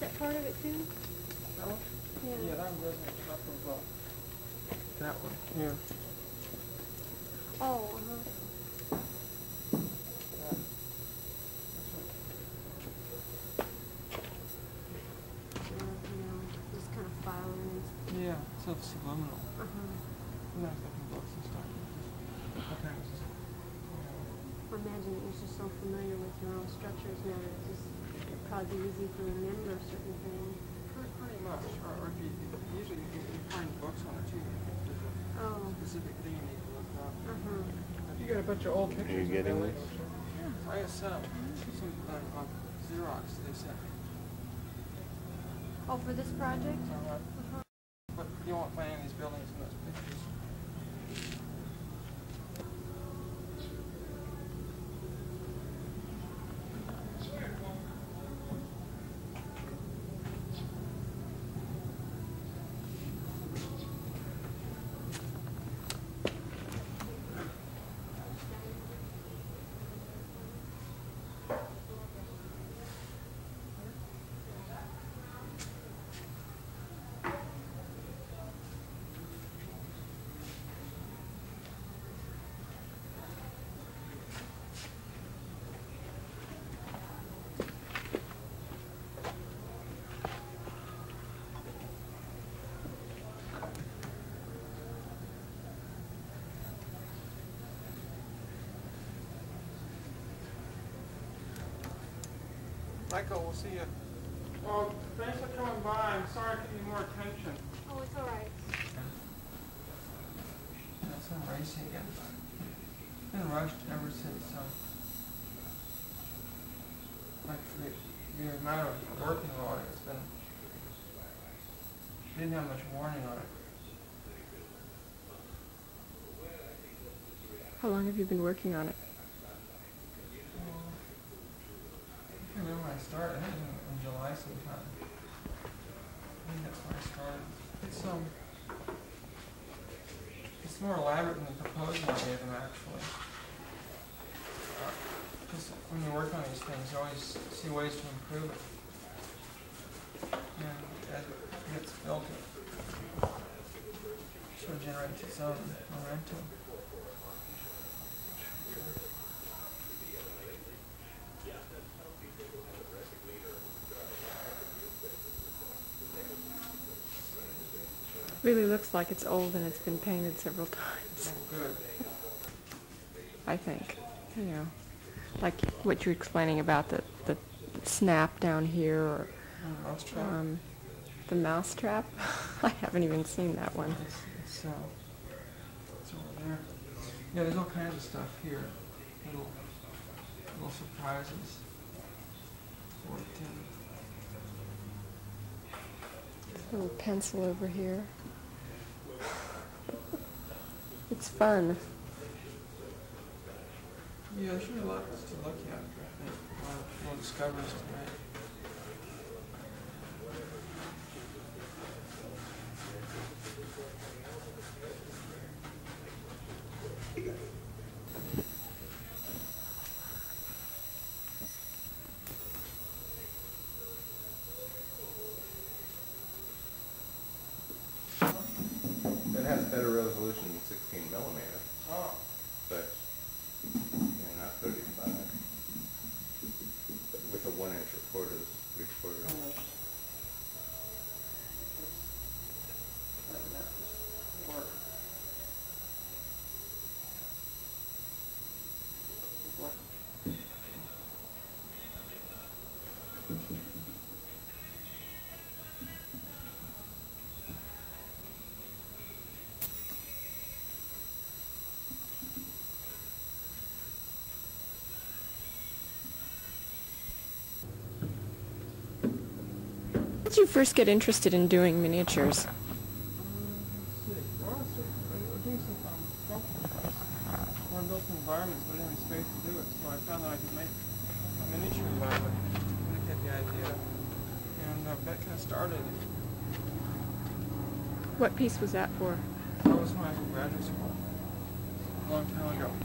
that part of it too? That one? Yeah, that one resonates off of that one here. Oh, just kind of filing. Yeah, so it's subliminal. Uh-huh. Sometimes I can books and stuff. Sometimes it's, I imagine that you're just so familiar with your own structures now that it'd probably be easy to remember certain things. Pretty much. Or if you usually you find books on it too. There's a specific thing you need to look up. You got a bunch of old pictures. Are you getting this? Yeah. I got some on Xerox they sent me. Oh, for this project? But you won't find any of these buildings in those pictures. Michael, we'll see you. Well, thanks for coming by. I'm sorry I couldn't give you more attention. Oh, it's all right. That's some racing again. Been rushed ever since like the amount of working on it. It's been didn't have much warning on it. How long have you been working on it? I can't remember when I started. I think in July sometime. I think that's when I started. It's more elaborate than the proposal I gave them actually. Because when you work on these things, you always see ways to improve it. And as it gets built, it sort of generates its own momentum. Really looks like it's old and it's been painted several times. Oh, good. I think, you know, like what you're explaining about the snap down here, or Mousetrap. the mousetrap. I haven't even seen that one. It's over there. Yeah, there's all kinds of stuff here. Little surprises. A little pencil over here. It's fun. Yeah, there's really a lot to look at, I think. A lot of little discoveries to make. It has better resolution than 16 millimeter, Oh. but not 35. With a 1-inch recorder, 3/4. Work. How did you first get interested in doing miniatures? Let's see. Well, I'm doing some sculpture class. I want to build some environments, but I didn't have space to do it, so I found that I could make a miniature environment to communicate the idea. And that kind of started. What piece was that for? That was when I was in graduate school, a long time ago.